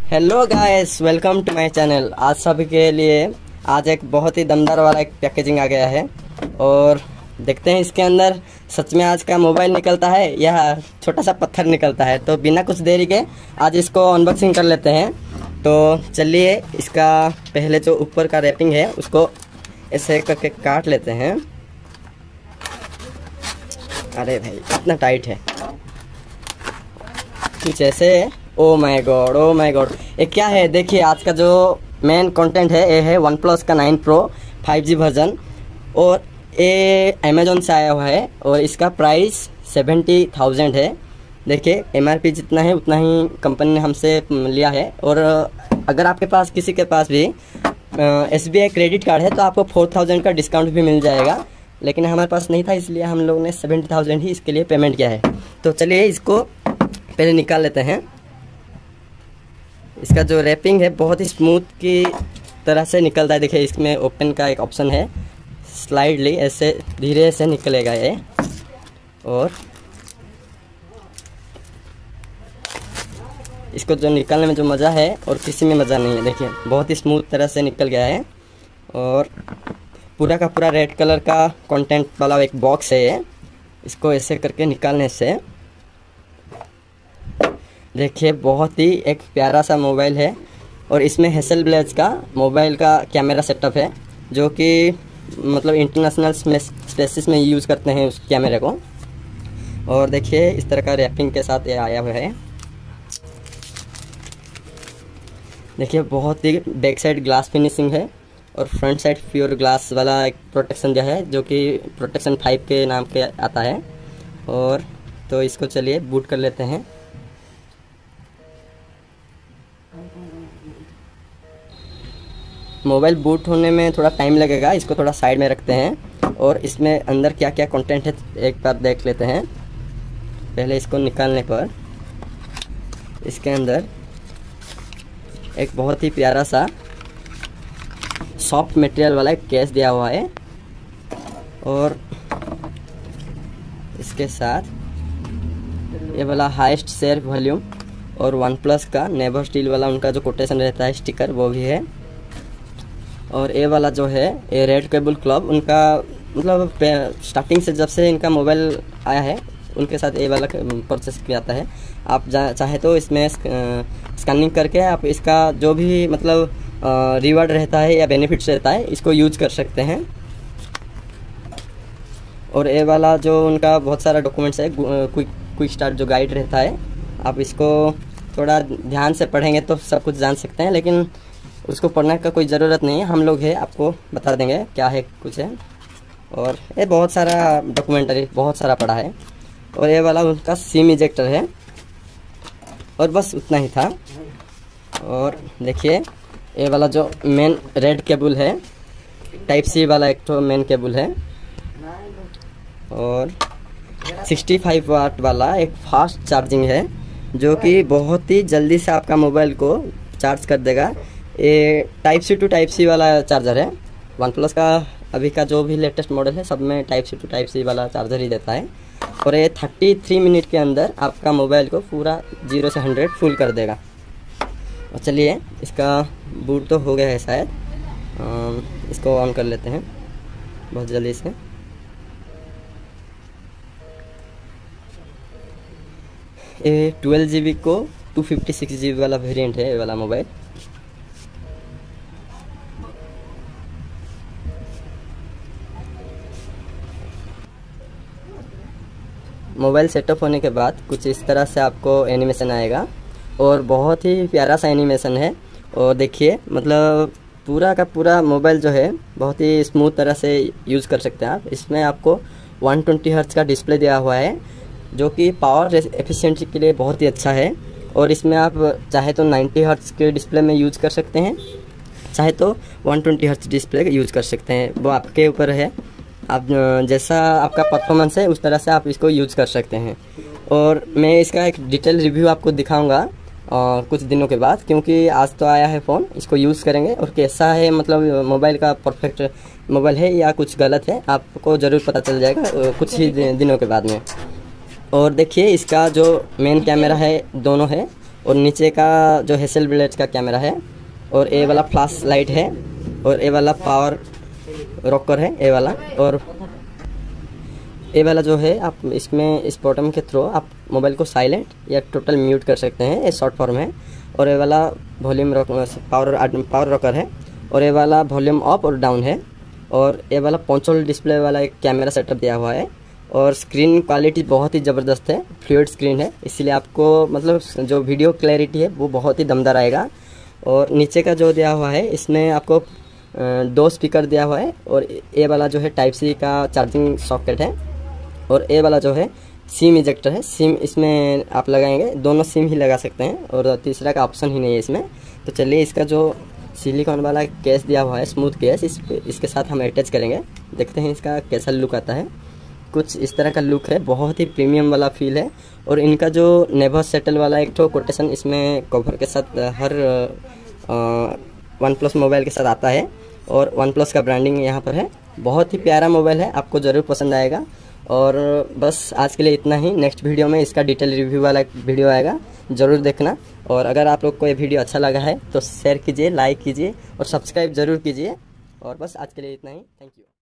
Hello guys, welcome to my channel. आज सभी के लिए आज एक बहुत ही दमदार वाला एक पैकेजिंग आ गया है और देखते हैं इसके अंदर सच में आज का मोबाइल निकलता है या छोटा सा पत्थर निकलता है। तो बिना कुछ देरी के आज इसको अनबॉक्सिंग कर लेते हैं। तो चलिए, इसका पहले जो ऊपर का रैपिंग है उसको ऐसे करके काट लेते हैं। अरे भाई, इतना टाइट है कुछ ऐसे। Oh my god, oh my god, ये क्या है? देखिए, आज का जो मेन कंटेंट है ये है वन प्लस का 9 प्रो 5G वर्जन और ये अमेजोन से आया हुआ है और इसका प्राइस 70,000 है। देखिए, MRP जितना है उतना ही कंपनी ने हमसे लिया है। और अगर आपके पास किसी के पास भी SBI क्रेडिट कार्ड है तो आपको 4,000 का डिस्काउंट भी मिल जाएगा, लेकिन हमारे पास नहीं था इसलिए हम लोगों ने 70,000 ही इसके लिए पेमेंट किया है। तो चलिए, इसको पहले निकाल लेते हैं। इसका जो रैपिंग है बहुत ही स्मूथ की तरह से निकलता है। देखिए, इसमें ओपन का एक ऑप्शन है, स्लाइडली ऐसे धीरे से निकलेगा ये। और इसको जो निकालने में जो मज़ा है और किसी में मज़ा नहीं है। देखिए, बहुत ही स्मूथ तरह से निकल गया है और पूरा का पूरा रेड कलर का कंटेंट वाला एक बॉक्स है ये। इसको ऐसे करके निकालने से देखिए बहुत ही एक प्यारा सा मोबाइल है और इसमें हैसेलब्लेड का मोबाइल का कैमरा सेटअप है, जो कि मतलब इंटरनेशनल स्पेसिस में यूज़ करते हैं उस कैमरे को। और देखिए, इस तरह का रैपिंग के साथ ये आया हुआ है। देखिए, बहुत ही बैक साइड ग्लास फिनिशिंग है और फ्रंट साइड प्योर ग्लास वाला एक प्रोटेक्शन दिया है, जो कि प्रोटेक्शन 5 के नाम पे आता है। और तो इसको चलिए बूट कर लेते हैं। मोबाइल बूट होने में थोड़ा टाइम लगेगा, इसको थोड़ा साइड में रखते हैं और इसमें अंदर क्या क्या कंटेंट है एक बार देख लेते हैं। पहले इसको निकालने पर इसके अंदर एक बहुत ही प्यारा सा सॉफ्ट मटेरियल वाला एक केस दिया हुआ है और इसके साथ ये वाला हाईएस्ट शेयर वॉल्यूम और वन प्लस का नेवर स्टील वाला उनका जो कोटेशन रहता है स्टिकर वो भी है। और ये वाला जो है ये रेड केबल क्लब उनका मतलब स्टार्टिंग से जब से इनका मोबाइल आया है उनके साथ ये वाला परचेस किया जाता है। आप चाहे तो इसमें स्कैनिंग करके आप इसका जो भी मतलब रिवार्ड रहता है या बेनिफिट्स रहता है इसको यूज कर सकते हैं। और ये वाला जो उनका बहुत सारा डॉक्यूमेंट्स है, क्विक स्टार्ट जो गाइड रहता है, आप इसको थोड़ा ध्यान से पढ़ेंगे तो सब कुछ जान सकते हैं, लेकिन उसको पढ़ने का कोई ज़रूरत नहीं है, हम लोग है आपको बता देंगे क्या है कुछ है। और ये बहुत सारा डॉक्यूमेंट्री बहुत सारा पढ़ा है। और ये वाला उनका सिम इजेक्टर है और बस उतना ही था। और देखिए, ये वाला जो मेन रेड केबल है टाइप C वाला एक तो मेन केबल है और 65 वाट वाला एक फास्ट चार्जिंग है, जो कि बहुत ही जल्दी से आपका मोबाइल को चार्ज कर देगा। ये type C to type C वाला चार्जर है। वन प्लस का अभी का जो भी लेटेस्ट मॉडल है सब में type C to type C वाला चार्जर ही देता है। और ये 33 मिनट के अंदर आपका मोबाइल को पूरा 0 से 100 फुल कर देगा। और चलिए, इसका बूट तो हो गया है शायद, इसको ऑन कर लेते हैं बहुत जल्दी से। ये 12 GB को 256 GB वाला वेरिएंट है ये वाला मोबाइल। मोबाइल सेटअप होने के बाद कुछ इस तरह से आपको एनिमेशन आएगा और बहुत ही प्यारा सा एनिमेशन है। और देखिए, मतलब पूरा का पूरा मोबाइल जो है बहुत ही स्मूथ तरह से यूज़ कर सकते हैं आप। इसमें आपको 120 हर्ट्ज का डिस्प्ले दिया हुआ है, जो कि पावर एफिशिएंसी के लिए बहुत ही अच्छा है। और इसमें आप चाहे तो 90 हर्ट्ज के डिस्प्ले में यूज़ कर सकते हैं, चाहे तो 120 हर्ट्ज डिस्प्ले यूज़ कर सकते हैं, वो आपके ऊपर है। आप जैसा आपका परफॉर्मेंस है उस तरह से आप इसको यूज़ कर सकते हैं। और मैं इसका एक डिटेल रिव्यू आपको दिखाऊंगा कुछ दिनों के बाद, क्योंकि आज तो आया है फ़ोन, इसको यूज़ करेंगे और कैसा है मतलब मोबाइल का परफेक्ट मोबाइल है या कुछ गलत है आपको ज़रूर पता चल जाएगा कुछ ही दिनों के बाद में। और देखिए, इसका जो मेन कैमरा है दोनों है और नीचे का जो हेसल ब्लेड का कैमरा है, और ये वाला फ्लैश लाइट है, और ये वाला पावर रॉकर है ये वाला। और ये वाला जो है आप इसमें इस बटन के थ्रू आप मोबाइल को साइलेंट या टोटल म्यूट कर सकते हैं, ये शॉर्ट फॉर्म है। और ये वाला वॉल्यूम पावर रॉकर है, और ये वाला वॉल्यूम अप और डाउन है। और ये वाला पंचोल डिस्प्ले वाला एक कैमरा सेटअप दिया हुआ है, और स्क्रीन क्वालिटी बहुत ही ज़बरदस्त है, फ्लूइड स्क्रीन है, इसलिए आपको मतलब जो वीडियो क्लैरिटी है वो बहुत ही दमदार आएगा। और नीचे का जो दिया हुआ है इसमें आपको 2 स्पीकर दिया हुआ है, और ये वाला जो है टाइप सी का चार्जिंग सॉकेट है, और ये वाला जो है सिम इजेक्टर है। सिम इसमें आप लगाएंगे, दोनों सिम ही लगा सकते हैं, और तीसरा का ऑप्शन ही नहीं है इसमें। तो चलिए इसका जो सिलिकॉन वाला केस दिया हुआ है, स्मूथ केस, इसके साथ हम अटैच करेंगे, देखते हैं इसका कैसा लुक आता है। कुछ इस तरह का लुक है, बहुत ही प्रीमियम वाला फील है। और इनका जो नेवर सेटल वाला एक तो कोटेशन इसमें कवर के साथ हर OnePlus मोबाइल के साथ आता है, और OnePlus का ब्रांडिंग यहाँ पर है। बहुत ही प्यारा मोबाइल है, आपको ज़रूर पसंद आएगा। और बस आज के लिए इतना ही। नेक्स्ट वीडियो में इसका डिटेल रिव्यू वाला वीडियो आएगा, ज़रूर देखना। और अगर आप लोग को ये वीडियो अच्छा लगा है तो शेयर कीजिए, लाइक कीजिए और सब्सक्राइब ज़रूर कीजिए। और बस आज के लिए इतना ही। Thank you.